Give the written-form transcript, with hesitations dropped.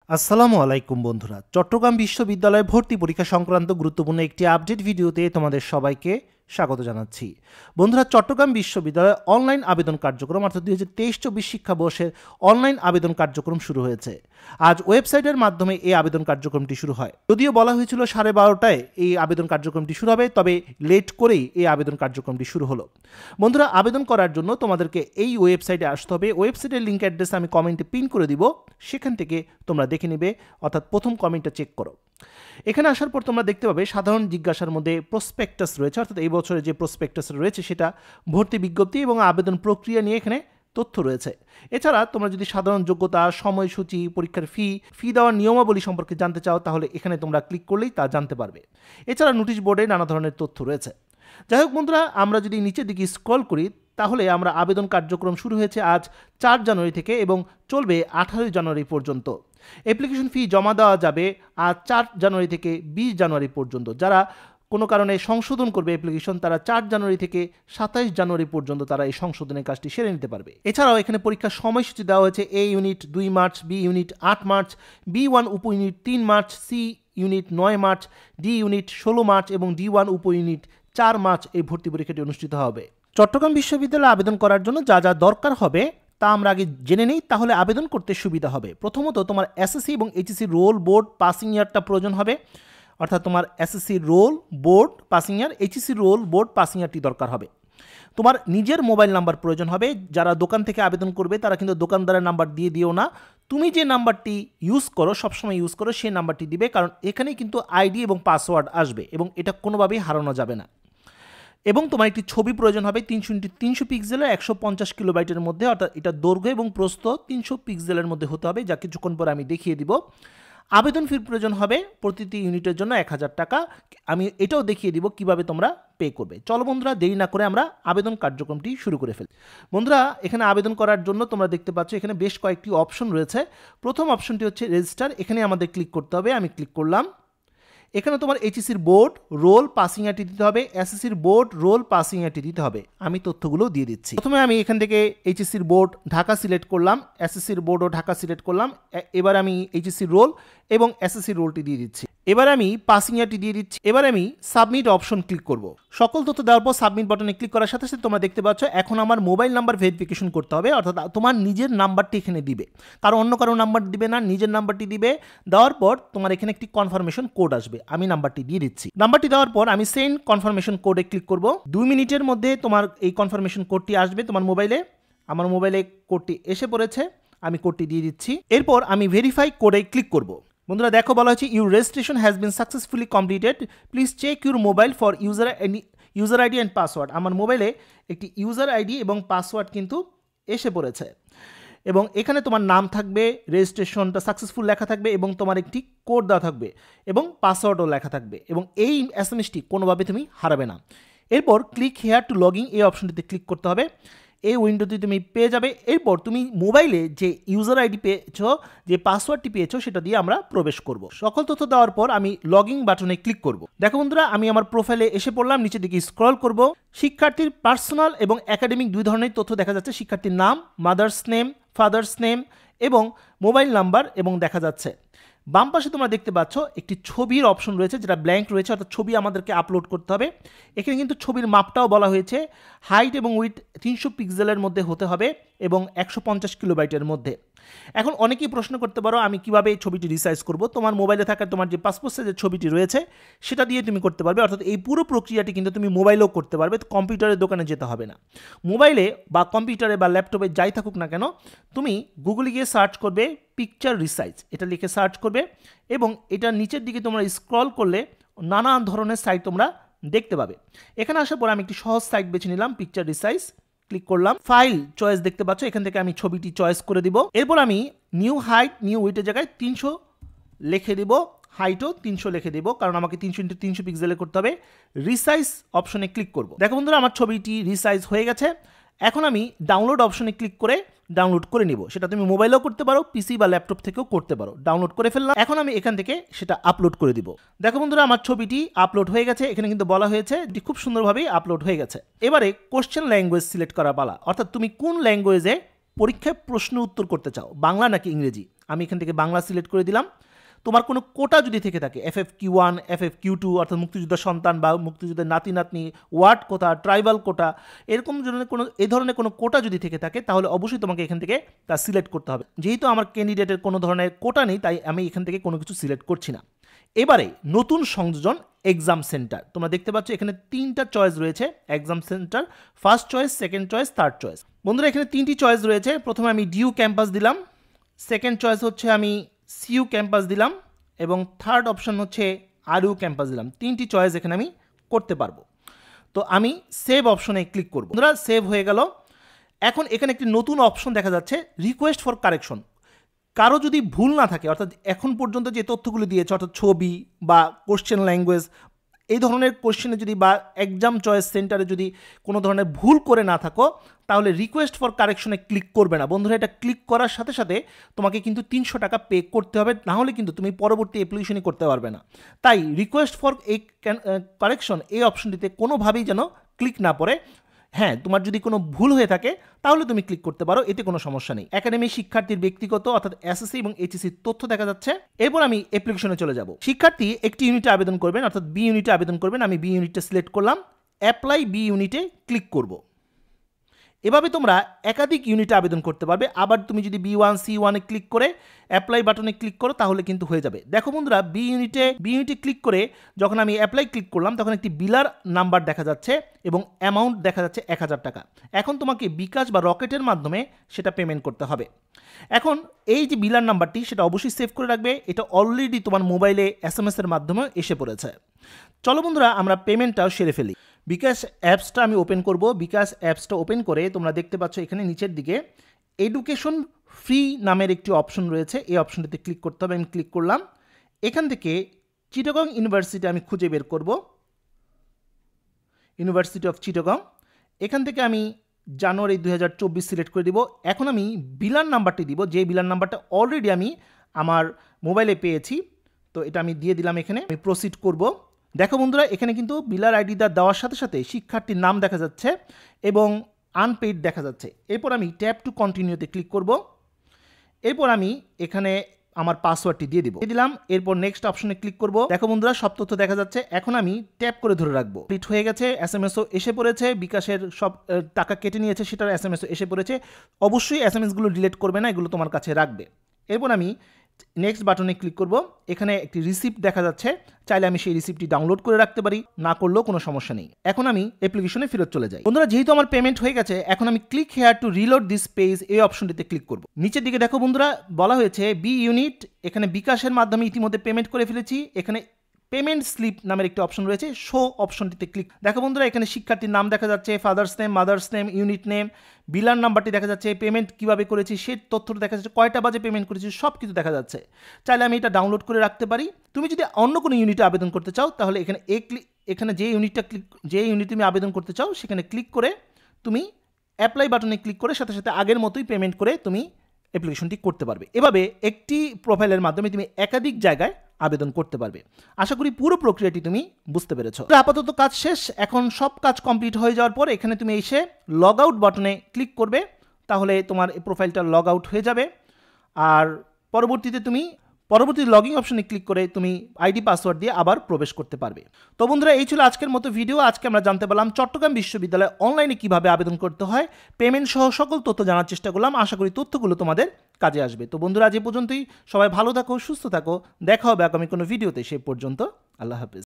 আসসালামু আলাইকুম বন্ধুরা, চট্টগ্রাম বিশ্ববিদ্যালয়ে ভর্তি পরীক্ষা সংক্রান্ত গুরুত্বপূর্ণ একটি আপডেট ভিডিওতে তোমাদের সবাইকে স্বাগত জানাচ্ছি। বন্ধুরা, চট্টগ্রাম বিশ্ববিদ্যালয়ে অনলাইন আবেদন কার্যক্রম অর্থাৎ 2023-24 শিক্ষাবর্ষের অনলাইন আবেদন কার্যক্রম শুরু হয়েছে। আজ ওয়েবসাইটের মাধ্যমে এই আবেদন কার্যক্রমটি শুরু হয়। যদিও বলা হয়েছিল 12:30টায় এই আবেদন কার্যক্রমটি শুরু হবে, তবে লেট করেই এই আবেদন কার্যক্রমটি শুরু হলো। বন্ধুরা, আবেদন করার জন্য তোমাদেরকে এই ওয়েবসাইটে আসতে হবে। ওয়েবসাইটের লিঙ্ক অ্যাড্রেস আমি কমেন্টে পিন করে দিব, সেখান থেকে তোমরা দেখে নেবে, অর্থাৎ প্রথম কমেন্টটা চেক করো। এখানে আসার পর তোমরা দেখতে পাবে সাধারণ জিজ্ঞাসার মধ্যে প্রসপেক্টাস রয়েছে, অর্থাৎ এই বছরে যে প্রসপেক্টাস রয়েছে সেটা, ভর্তি বিজ্ঞপ্তি এবং আবেদন প্রক্রিয়া নিয়ে এখানে তথ্য রয়েছে। এছাড়া তোমরা যদি সাধারণ যোগ্যতা, সময়সূচি, পরীক্ষার ফি দেওয়ার নিয়মাবলী সম্পর্কে জানতে চাও তাহলে এখানে তোমরা ক্লিক করলেই তা জানতে পারবে। এছাড়া নোটিশ বোর্ডে নানা ধরনের তথ্য রয়েছে। যাই হোক বন্ধুরা, আমরা যদি নিচের দিকে স্ক্রল করি তাহলে আমরা আবেদন কার্যক্রম শুরু হয়েছে আজ 4 জানুয়ারি থেকে এবং চলবে 18 জানুয়ারি পর্যন্ত। অ্যাপ্লিকেশন ফি জমা দেওয়া যাবে আজ 4 জানুয়ারি থেকে 20 জানুয়ারি পর্যন্ত। যারা কোনো কারণে সংশোধন করবে অ্যাপ্লিকেশন, তারা 4 জানুয়ারি থেকে 27 জানুয়ারি পর্যন্ত তারা এই সংশোধনের কাজটি সেরে নিতে পারবে। এছাড়াও এখানে পরীক্ষার সময়সূচি দেওয়া হয়েছে: A unit 2 March, B unit 8 March, বি1 উপ unit 3 March, C unit 9 March, D unit 16 March এবং ডি1 উপ ইউনিট 4 মার্চ এই ভর্তি পরীক্ষাটি অনুষ্ঠিত হবে। চট্টগ্রাম বিশ্ববিদ্যালয়ে আবেদন করার জন্য যা যা দরকার হবে তা আমরা আগে জেনে নিই, তাহলে আবেদন করতে সুবিধা হবে। প্রথমত তোমার এসএসসি এবং এইচএসসি রোল, বোর্ড, পাসিং ইয়ারটা প্রয়োজন হবে, অর্থাৎ তোমার SSC roll, board, passing year, HSC roll, board, passing ইয়ারটি দরকার হবে। তোমার নিজের মোবাইল নাম্বার প্রয়োজন হবে। যারা দোকান থেকে আবেদন করবে তারা কিন্তু দোকানদারের নাম্বার দিয়ে দিও না, তুমি যে নাম্বারটি ইউজ করো, সবসময় ইউজ করো, সেই নাম্বারটি দিবে, কারণ এখানেই কিন্তু আইডি এবং পাসওয়ার্ড আসবে এবং এটা কোনোভাবেই হারানো যাবে না। এবং তোমার একটি ছবি প্রয়োজন হবে 300x300 পিক্সেলের 150 কিলোবাইটের মধ্যে, অর্থাৎ এটা দৈর্ঘ্য এবং প্রস্থ 300 পিক্সেলের মধ্যে হতে হবে, যা কিছুক্ষণ পরে আমি দেখিয়ে দিব। আবেদন ফির প্রয়োজন হবে প্রতিটি ইউনিটের জন্য 1000 টাকা। আমি এটাও দেখিয়ে দিব কিভাবে তোমরা পে করবে। চলো বন্ধুরা, দেরি না করে আমরা আবেদন কার্যক্রমটি শুরু করে ফেলি। বন্ধুরা, এখানে আবেদন করার জন্য তোমরা দেখতে পাচ্ছ এখানে বেশ কয়েকটি অপশন রয়েছে। প্রথম অপশনটি হচ্ছে রেজিস্টার, এখানে আমাদের ক্লিক করতে হবে। আমি ক্লিক করলাম। এখানে তোমার এইচএসসির বোর্ড, রোল, পাসিং ইয়ারটি দিতে হবে, এসএসসির বোর্ড, রোল, পাসিং ইয়ারটি দিতে হবে। আমি তথ্যগুলো দিয়ে দিচ্ছি। প্রথমে আমি এখান থেকে এইচএসসির বোর্ড ঢাকা সিলেক্ট করলাম, এসএসসির বোর্ডও ঢাকা সিলেক্ট করলাম। এবার আমি এইচএসসির রোল এবং এসএসসির রোলটি দিয়ে দিচ্ছি। এবার আমি পাসিং ইয়ারটি দিয়ে দিচ্ছি। এবার আমি সাবমিট অপশন ক্লিক করব। সকল তথ্য দেওয়ার পর সাবমিট বাটনে ক্লিক করার সাথে সাথে তোমরা দেখতে পাচ্ছ এখন আমার মোবাইল নাম্বার ভেরিফিকেশন করতে হবে, অর্থাৎ তোমার নিজের নাম্বারটি এখানে দিবে, কারণ অন্য কারো নাম্বার দিবে না, নিজের নাম্বারটি দিবে। দেওয়ার পর তোমার এখানে একটি কনফার্মেশন কোড আসবে, আমি নাম্বারটি দিয়ে দিচ্ছি। নাম্বারটি দেওয়ার পর আমি সেন্ড কনফার্মেশন কোডে ক্লিক করব। 2 মিনিটের মধ্যে তোমার এই কনফার্মেশন কোডটি আসবে তোমার মোবাইলে। আমার মোবাইলে কোডটি এসে পড়েছে, আমি কোডটি দিয়ে দিচ্ছি। এরপর আমি ভেরিফাই কোডে ক্লিক করব। বন্ধুরা দেখো, বলা হয়েছে your registration has been successfully completed, please check your mobile for user ID and password. আমার মোবাইলে একটি ইউজার আইডি এবং পাসওয়ার্ড কিন্তু এসে পড়েছে এবং এখানে তোমার নাম থাকবে, রেজিস্ট্রেশনটা সাকসেসফুল লেখা থাকবে এবং তোমার একটি কোড দেওয়া থাকবে এবং পাসওয়ার্ডও লেখা থাকবে এবং এই এসএমএসটি কোনোভাবে তুমি হারাবে না। এরপর ক্লিক হেয়ার টু লগইন এই অপশনটিতে ক্লিক করতে হবে। এই উইন্ডোতে তুমি পেয়ে যাবে। এরপর তুমি মোবাইলে যে ইউজার আইডি পেয়েছো, যে পাসওয়ার্ডটি পেয়েছো, সেটা দিয়ে আমরা প্রবেশ করব। সকল তথ্য দেওয়ার পর আমি লগইন বাটনে ক্লিক করব। দেখো বন্ধুরা, আমি আমার প্রোফাইলে এসে পড়লাম। নিচের দিকে স্ক্রল করব। শিক্ষার্থীর পার্সোনাল এবং একাডেমিক দুই ধরনের তথ্য দেখা যাচ্ছে। শিক্ষার্থীর নাম, মাদার্স নেম, ফাদার্স নেম এবং মোবাইল নাম্বার এবং দেখা যাচ্ছে। বাম পাশে তোমরা দেখতে পাচ্ছ একটি ছবির অপশন রয়েছে, যেটা ব্ল্যাঙ্ক রয়েছে, অর্থাৎ ছবি আমাদেরকে আপলোড করতে হবে। এখানে কিন্তু ছবির মাপটাও বলা হয়েছে, হাইট এবং উইথ 300 পিক্সেলের মধ্যে হতে হবে এবং 150 কিলোবাইটের মধ্যে। এখন অনেকেই প্রশ্ন করতে পারো আমি কিভাবে এই ছবিটি রিসাইজ করব। তোমার মোবাইলে থাকা তোমার যে পাসপোর্ট সাইজের ছবিটি রয়েছে সেটা দিয়ে তুমি করতে পারবে, অর্থাৎ এই পুরো প্রক্রিয়াটি কিন্তু তুমি মোবাইলেও করতে পারবে, কম্পিউটারের দোকানে যেতে হবে না। মোবাইলে বা কম্পিউটারে বা ল্যাপটপে যাই থাকুক না কেন, তুমি গুগলে গিয়ে সার্চ করবে পিকচার রিসাইজ, এটা লিখে সার্চ করবে এবং এটার নিচের দিকে তোমরা স্ক্রল করলে নানা ধরনের সাইট তোমরা দেখতে পাবে। এখানে আসার পর আমি একটি সহজ সাইট বেছে নিলাম, পিকচার রিসাইজ, ক্লিক করলাম। ফাইল চয়েস দেখতে পাচ্ছ, এখান থেকে আমি ছবিটি চয়েস করে দিব। এরপর আমি নিউ হাইট নিউ উইথের জায়গায় 300 লিখে দিব, হাইটও 300 লিখে দিব, কারণ আমাকে 300x300 পিক্সেলে করতে হবে। রিসাইজ অপশনে ক্লিক করব। দেখো বন্ধুরা, আমার ছবিটি রিসাইজ হয়ে গেছে। এখন আমি ডাউনলোড অপশনে ক্লিক করে ডাউনলোড করে নিব। সেটা তুমি মোবাইলেও করতে পারো, পিসি বা ল্যাপটপ থেকেও করতে পারো। ডাউনলোড করে ফেললাম। এখন আমি এখান থেকে সেটা আপলোড করে দিব। দেখো বন্ধুরা, আমার ছবিটি আপলোড হয়ে গেছে। এখানে কিন্তু বলা হয়েছে এটি খুব সুন্দরভাবেই আপলোড হয়ে গেছে। এবারে কোশ্চেন ল্যাঙ্গুয়েজ সিলেক্ট করা পালা, অর্থাৎ তুমি কোন ল্যাঙ্গুয়েজে পরীক্ষায় প্রশ্ন উত্তর করতে চাও, বাংলা নাকি ইংরেজি। আমি এখান থেকে বাংলা সিলেক্ট করে দিলাম। তোমার কোনো কোটা যদি থেকে থাকে FFQ1, FFQ2 অর্থাৎ মুক্তিযোদ্ধার সন্তান বা মুক্তিযোদ্ধার নাতি নাতনি, ওয়ার্ড কোটা, ট্রাইবাল কোটা, এরকম ধরনের কোনো কোটা যদি থেকে থাকে তাহলে অবশ্যই তোমাকে এখান থেকে তা সিলেক্ট করতে হবে। যেহেতু আমার ক্যান্ডিডেটের কোনো ধরনের কোটা নেই, তাই আমি এখান থেকে কোনো কিছু সিলেক্ট করছি না। এবারে নতুন সংযোজন এক্সাম সেন্টার, তোমরা দেখতে পাচ্ছ এখানে 3টা চয়েস রয়েছে exam centre, first choice, second choice, third choice. বন্ধুরা এখানে 3টি চয়েস রয়েছে। প্রথমে আমি ডিউ ক্যাম্পাস দিলাম, সেকেন্ড চয়েস হচ্ছে আমি সিইউ ক্যাম্পাস দিলাম এবং থার্ড অপশন হচ্ছে আরইউ ক্যাম্পাস দিলাম। 3টি চয়েস এখানে আমি করতে পারবো। তো আমি সেভ অপশনে ক্লিক করব। বন্ধুরা সেভ হয়ে গেল। এখন এখানে একটি নতুন অপশন দেখা যাচ্ছে, রিকোয়েস্ট ফর কারেকশন। কারো যদি ভুল না থাকে, অর্থাৎ এখন পর্যন্ত যে তথ্যগুলো দিয়েছে অর্থাৎ ছবি বা কোশ্চেন ল্যাঙ্গুয়েজ এই ধরনের কোশ্চেনে যদি বা এক্সাম চয়েস সেন্টারে যদি কোনো ধরনের ভুল করে না থাকো, তাহলে রিকোয়েস্ট ফর কারেকশনে ক্লিক করবে না। বন্ধুরা এটা ক্লিক করার সাথে সাথে তোমাকে কিন্তু 300 টাকা পে করতে হবে, নাহলে কিন্তু তুমি পরবর্তী অ্যাপ্লিকেশনই করতে পারবে না। তাই রিকোয়েস্ট ফর এই কারেকশন এই অপশনটিতে কোনোভাবেই যেন ক্লিক না পড়ে। হ্যাঁ, তোমার যদি কোনো ভুল হয়ে থাকে তাহলে তুমি ক্লিক করতে পারো, এতে কোনো সমস্যা নেই। একাডেমি শিক্ষার্থীর ব্যক্তিগত অর্থাৎ এসএসসি এবং এইচএসসি তথ্য দেখা যাচ্ছে। এরপর আমি অ্যাপ্লিকেশনে চলে যাব। শিক্ষার্থী একটি ইউনিটে আবেদন করবেন, অর্থাৎ বি ইউনিটে আবেদন করবেন। আমি বি ইউনিটটা সিলেক্ট করলাম, অ্যাপ্লাই বি ইউনিটে ক্লিক করব। এভাবে তোমরা একাধিক ইউনিটে আবেদন করতে পারবে। আবার তুমি যদি B1 C1-এ ক্লিক করে অ্যাপ্লাই বাটনে ক্লিক করো তাহলে কিন্তু হয়ে যাবে। দেখো বন্ধুরা, বি ইউনিটে ক্লিক করে যখন আমি অ্যাপ্লাই ক্লিক করলাম তখন একটি বিলার নাম্বার দেখা যাচ্ছে এবং অ্যামাউন্ট দেখা যাচ্ছে 1000 টাকা। এখন তোমাকে বিকাশ বা রকেটের মাধ্যমে সেটা পেমেন্ট করতে হবে। এখন এই যে বিলার নাম্বারটি সেটা অবশ্যই সেভ করে রাখবে, এটা অলরেডি তোমার মোবাইলে SMS-এর মাধ্যমে এসে পড়েছে। চলো বন্ধুরা আমরা পেমেন্টটাও সেরে ফেলি। বিকাশ অ্যাপসটা আমি ওপেন করব। বিকাশ অ্যাপসটা ওপেন করে তোমরা দেখতে পাচ্ছ এখানে নিচের দিকে এডুকেশন ফ্রি নামের একটি অপশন রয়েছে, এই অপশনটিতে ক্লিক করতে হবে। আমি ক্লিক করলাম। এখান থেকে চিটাগং ইউনিভার্সিটি আমি খুঁজে বের করব, ইউনিভার্সিটি অফ চিটাগং। এখান থেকে আমি জানুয়ারি 2024 সিলেক্ট করে দিব। এখন আমি বিলার নাম্বারটি দিব, যে বিলার নাম্বারটা অলরেডি আমি আমার মোবাইলে পেয়েছি। তো এটা আমি দিয়ে দিলাম। এখানে আমি প্রসিড করব। দেখো বন্ধুরা, এখানে কিন্তু বিলার আইডিটা দেওয়ার সাথে সাথে শিক্ষার্থীর নাম দেখা যাচ্ছে এবং আনপেইড দেখা যাচ্ছে। এরপর আমি ট্যাপ টু কন্টিনিউতে ক্লিক করব। এরপর আমি এখানে আমার পাসওয়ার্ডটি দিয়ে দিলাম। এরপর নেক্সট অপশনে ক্লিক করব। দেখো বন্ধুরা, সব তথ্য দেখা যাচ্ছে। এখন আমি ট্যাপ করে ধরে রাখবো। কমপ্লিট হয়ে গেছে, SMS-ও এসে পড়েছে, বিকাশের সব টাকা কেটে নিয়েছে সেটার SMS-ও এসে পড়েছে। অবশ্যই SMS-গুলো ডিলিট করবে না, এগুলো তোমার কাছে রাখবে। এরপর আমি নেক্সট বাটনে ক্লিক করব। এখানে একটি রিসিপ্ট দেখা যাচ্ছে, চাইলে আমি সেই রিসিপ্টটি ডাউনলোড করে রাখতে পারি, না করলেও কোনো সমস্যা নেই। এখন আমি অ্যাপ্লিকেশনে ফেরত চলে যাই। বন্ধুরা, যেহেতু আমার পেমেন্ট হয়ে গেছে, এখন আমি click here to reload this page এই অপশনটিতে ক্লিক করব। নিচের দিকে দেখো বন্ধুরা, বলা হয়েছে বি ইউনিট, এখানে বিকাশের মাধ্যমে ইতিমধ্যে পেমেন্ট করে ফেলেছি। এখানে পেমেন্ট স্লিপ নামের একটি অপশন রয়েছে, শো অপশনটিতে ক্লিক। দেখো বন্ধুরা, এখানে শিক্ষার্থীর নাম দেখা যাচ্ছে, father's name, mother's name, unit name, বিলার নাম্বারটি দেখা যাচ্ছে, পেমেন্ট কিভাবে করেছি সেই তথ্যটা দেখা যাচ্ছে, কয়টা বাজে পেমেন্ট করেছি সব কিছু দেখা যাচ্ছে। চাইলে আমি এটা ডাউনলোড করে রাখতে পারি। তুমি যদি অন্য কোনো ইউনিটে আবেদন করতে চাও তাহলে এখানে যে ইউনিট তুমি আবেদন করতে চাও সেখানে ক্লিক করে তুমি অ্যাপ্লাই বাটনে ক্লিক করে সাথে সাথে আগের মতোই পেমেন্ট করে তুমি অ্যাপ্লিকেশনটি করতে পারবে। এভাবে একটি প্রোফাইলের মাধ্যমে তুমি একাধিক জায়গায় আবেদন করতে পারবে। আশা করি পুরো প্রক্রিয়াটি তুমি বুঝতে পেরেছো। আপাতত কাজ শেষ। এখন সব কাজ কমপ্লিট হয়ে যাওয়ার পর এখানে তুমি এসে লগ আউট বাটনে ক্লিক করবে, তাহলে তোমার এই প্রোফাইলটা লগ আউট হয়ে যাবে। আর পরবর্তী লগইন অপশনে ক্লিক করে তুমি আইডি পাসওয়ার্ড দিয়ে আবার প্রবেশ করতে পারবে। তো বন্ধুরা, এই ছিল আজকের মতো ভিডিও। আজকে আমরা জানতে পারলাম চট্টগ্রাম বিশ্ববিদ্যালয়ে অনলাইনে কিভাবে আবেদন করতে হয়, পেমেন্ট সহ সকল তথ্য জানার চেষ্টা করলাম। আশা করি তথ্যগুলো তোমাদের কাজে আসবে। তো বন্ধুরা, আজ এ পর্যন্তই। সবাই ভালো থাকো, সুস্থ থাকো। দেখা হবে আগামী কোনো ভিডিওতে। সে পর্যন্ত আল্লাহ হাফেজ।